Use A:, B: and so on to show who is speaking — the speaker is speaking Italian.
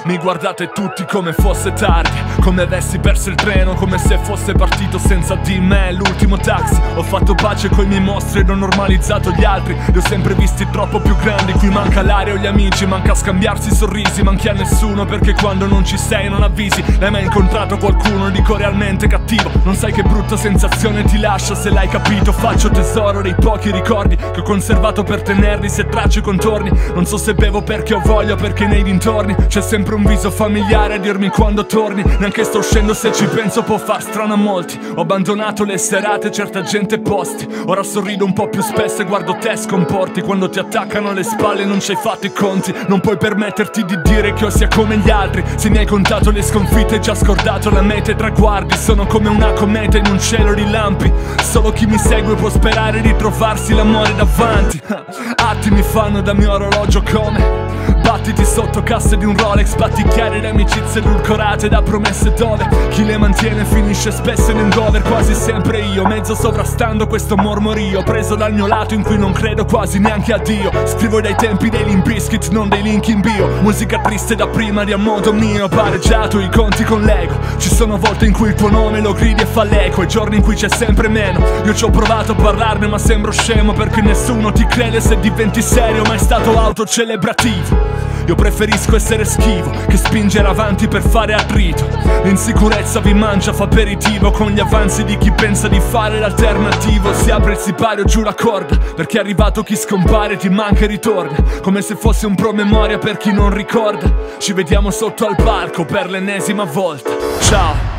A: Mi guardate tutti come fosse tardi, come avessi perso il treno, come se fosse partito senza di me l'ultimo taxi. Ho fatto pace coi miei mostri ed ho normalizzato gli altri. Li ho sempre visti troppo più grandi. Qui manca l'aria o gli amici, manca scambiarsi i sorrisi. Manchi a nessuno perché quando non ci sei non avvisi. L'hai mai incontrato qualcuno, dico realmente cattivo? Non sai che brutta sensazione ti lascia, se l'hai capito. Faccio tesoro dei pochi ricordi che ho conservato per tenerli, se traccio i contorni. Non so se bevo perché ho voglia, perché nei dintorni c'è sempre un viso familiare a dirmi quando torni. Neanche sto uscendo, se ci penso può far strano a molti. Ho abbandonato le serate, certa gente e posti. Ora sorrido un po' più spesso e guardo te scomporti. Quando ti attaccano alle spalle non ci hai fatto i conti. Non puoi permetterti di dire che io sia come gli altri. Se mi hai contato le sconfitte hai già scordato la meta e i traguardi. Sono come una cometa in un cielo di lampi. Solo chi mi segue può sperare di trovarsi l'amore davanti. Attimi fanno da mio orologio come battiti sotto casse di un Rolex, batticchiare da amicizie edulcorate da promesse dove chi le mantiene finisce spesso in hangover. Quasi sempre io, mezzo sovrastando questo mormorio, preso dal mio lato in cui non credo quasi neanche a Dio. Scrivo dai tempi dei Limp Bizkit, non dei link in bio. Musica triste da prima di a modo mio, pareggiato i conti con l'ego. Ci sono volte in cui il tuo nome lo gridi e fa l'eco, e giorni in cui c'è sempre meno. Io ci ho provato a parlarne ma sembro scemo, perché nessuno ti crede se diventi serio, ma è stato autocelebrativo. Io preferisco essere schivo che spingere avanti per fare attrito. L'insicurezza vi mangia, fa aperitivo con gli avanzi di chi pensa di fare l'alternativo. Si apre il sipario, giù la corda, perché è arrivato chi scompare, ti manca e ritorna, come se fosse un promemoria per chi non ricorda. Ci vediamo sotto al palco per l'ennesima volta. Ciao.